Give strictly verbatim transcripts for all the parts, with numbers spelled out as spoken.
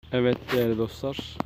Evet değerli dostlar,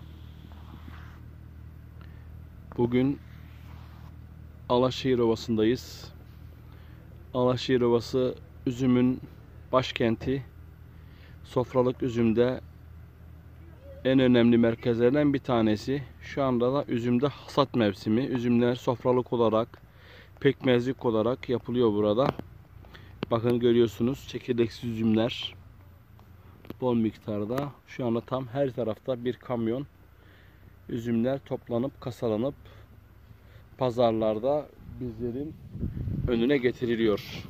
bugün Alaşehir Ovası'ndayız. Alaşehir Ovası üzümün başkenti. Sofralık üzümde en önemli merkezlerden bir tanesi. Şu anda da üzümde hasat mevsimi. Üzümler sofralık olarak, pekmezlik olarak yapılıyor burada. Bakın görüyorsunuz, çekirdeksiz üzümler bol miktarda. Şu anda tam her tarafta bir kamyon üzümler toplanıp kasalanıp pazarlarda bizlerin önüne getiriliyor.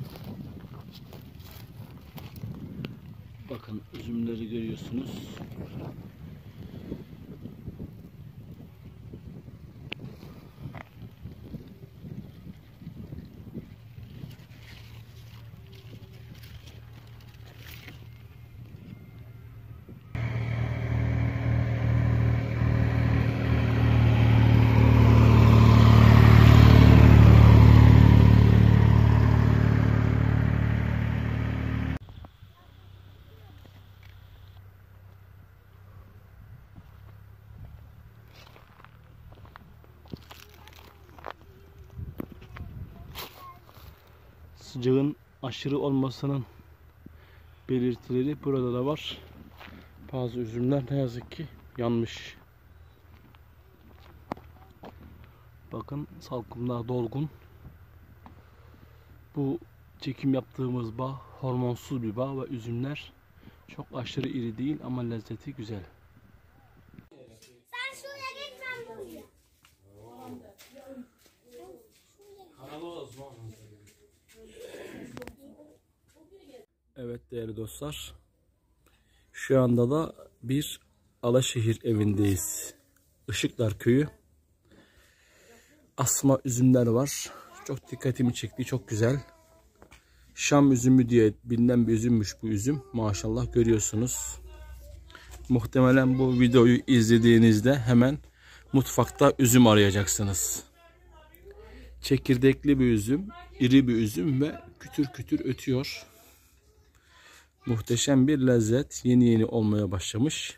Bakın üzümleri görüyorsunuz. Sıcağın aşırı olmasının belirtileri burada da var. Bazı üzümler ne yazık ki yanmış. Bakın salkımlar dolgun. Bu çekim yaptığımız bağ hormonsuz bir bağ ve üzümler çok aşırı iri değil ama lezzeti güzel. Sen şuraya geç, ben buraya. Evet değerli dostlar, şu anda da bir Alaşehir evindeyiz. Işıklar Köyü. Asma üzümler var. Çok dikkatimi çekti, çok güzel. Şam üzümü diye bilinen bir üzümmüş bu üzüm. Maşallah görüyorsunuz. Muhtemelen bu videoyu izlediğinizde hemen mutfakta üzüm arayacaksınız. Çekirdekli bir üzüm, iri bir üzüm ve kütür kütür ötüyor. Muhteşem bir lezzet, yeni yeni olmaya başlamış.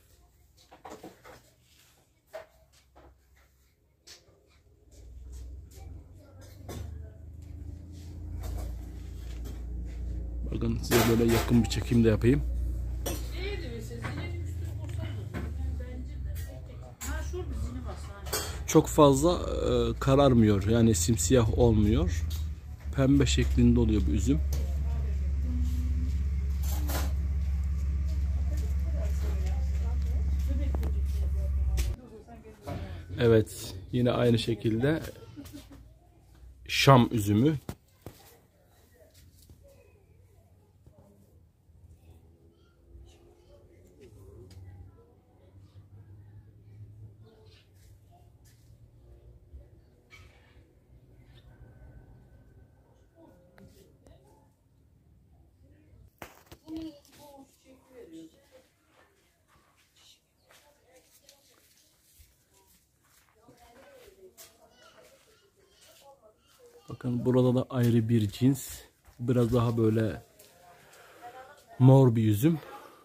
Bakın size böyle yakın bir çekim de yapayım. Çok fazla e, kararmıyor, yani simsiyah olmuyor. Pembe şeklinde oluyor bu üzüm. Evet, yine aynı şekilde Şam üzümü. Bakın burada da ayrı bir cins. Biraz daha böyle mor bir üzüm.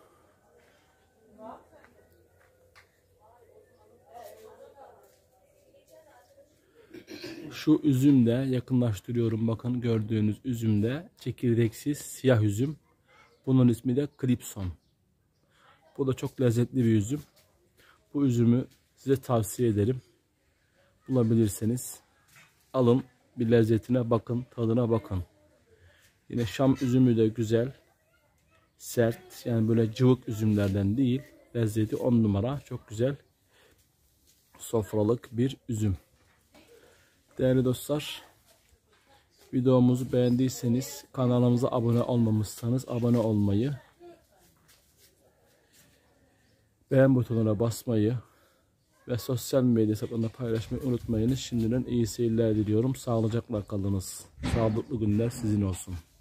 Şu üzüm de yakınlaştırıyorum. Bakın gördüğünüz üzüm de çekirdeksiz siyah üzüm. Bunun ismi de Clipson. Bu da çok lezzetli bir üzüm. Bu üzümü size tavsiye ederim. Bulabilirseniz alın, bir lezzetine bakın, tadına bakın. Yine Şam üzümü de güzel, sert, yani böyle cıvık üzümlerden değil. Lezzeti on numara, çok güzel. Sofralık bir üzüm. Değerli dostlar, videomuzu beğendiyseniz, kanalımıza abone olmamışsanız abone olmayı, beğen butonuna basmayı ve sosyal medya hesaplarında paylaşmayı unutmayınız. Şimdiden iyi seyirler diliyorum. Sağlıcakla kalınız. Sağlıklı günler sizin olsun.